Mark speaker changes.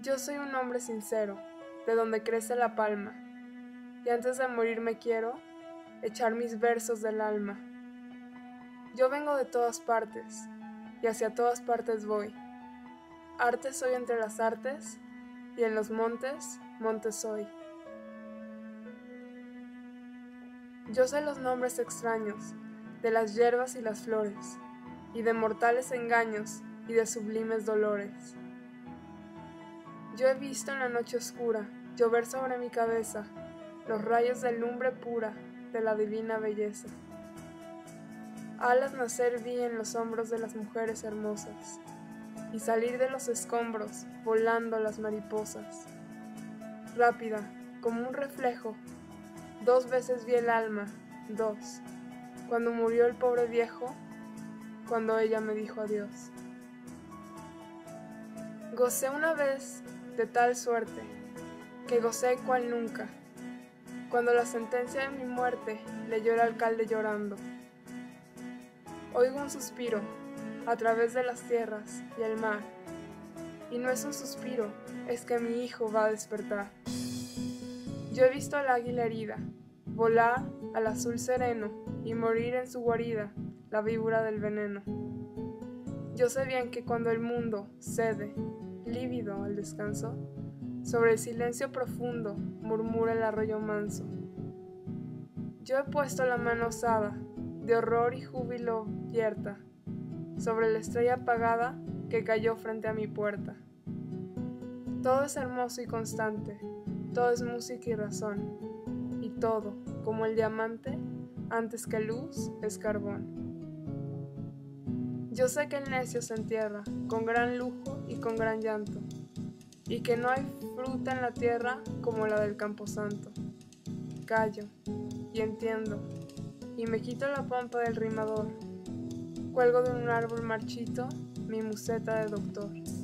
Speaker 1: Yo soy un hombre sincero, de donde crece la palma, y antes de morir me quiero echar mis versos del alma. Yo vengo de todas partes, y hacia todas partes voy. Arte soy entre las artes, y en los montes, montes soy. Yo sé los nombres extraños, de las hierbas y las flores, y de mortales engaños, y de sublimes dolores. Yo he visto en la noche oscura llover sobre mi cabeza los rayos de lumbre pura de la divina belleza. Alas nacer vi en los hombros de las mujeres hermosas, y salir de los escombros volando las mariposas. Rápida, como un reflejo, 2 veces vi el alma, 2, cuando murió el pobre viejo, cuando ella me dijo adiós. Gocé una vez de tal suerte, que gocé cual nunca, cuando la sentencia de mi muerte leyó el alcalde llorando. Oigo un suspiro a través de las tierras y el mar, y no es un suspiro, es que mi hijo va a despertar. Yo he visto al águila herida volar al azul sereno y morir en su guarida la víbora del veneno. Yo sé bien que cuando el mundo cede, lívido al descanso, sobre el silencio profundo murmura el arroyo manso. Yo he puesto la mano osada, de horror y júbilo yerta, sobre la estrella apagada que cayó frente a mi puerta. Todo es hermoso y constante, todo es música y razón, y todo, como el diamante, antes que luz, es carbón. Yo sé que el necio se entierra, con gran lujo y con gran llanto, y que no hay fruta en la tierra como la del camposanto. Callo, y entiendo, y me quito la pompa del rimador, cuelgo de un árbol marchito mi museta de doctor.